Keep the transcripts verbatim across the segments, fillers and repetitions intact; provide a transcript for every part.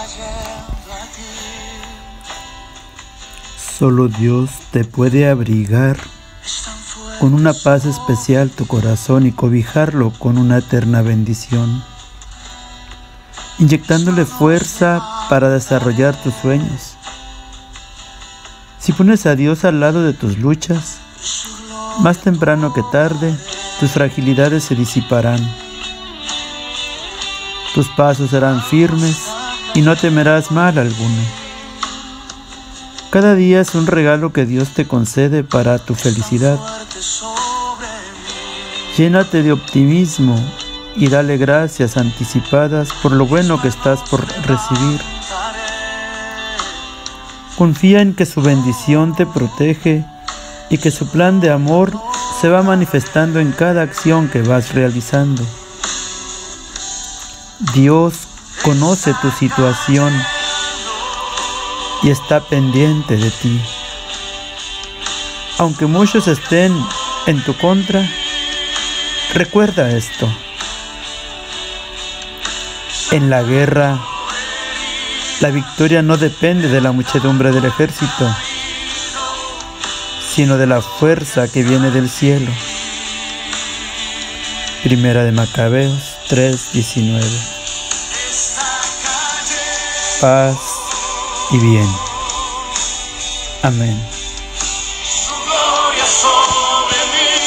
Solo Dios te puede abrigar con una paz especial tu corazón y cobijarlo con una eterna bendición, inyectándole fuerza para desarrollar tus sueños. Si pones a Dios al lado de tus luchas, más temprano que tarde, tus fragilidades se disiparán. Tus pasos serán firmes y no temerás mal alguno. Cada día es un regalo que Dios te concede para tu felicidad. Llénate de optimismo y dale gracias anticipadas por lo bueno que estás por recibir. Confía en que su bendición te protege y que su plan de amor se va manifestando en cada acción que vas realizando. Dios conoce tu situación y está pendiente de ti. Aunque muchos estén en tu contra, recuerda esto: en la guerra, la victoria no depende de la muchedumbre del ejército, sino de la fuerza que viene del cielo. Primera de Macabeos tres diecinueve. Paz y bien. Amén. Su gloria sobre mí,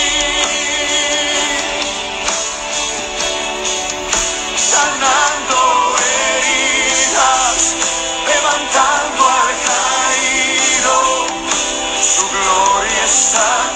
sanando heridas, levantando al caído, su gloria está.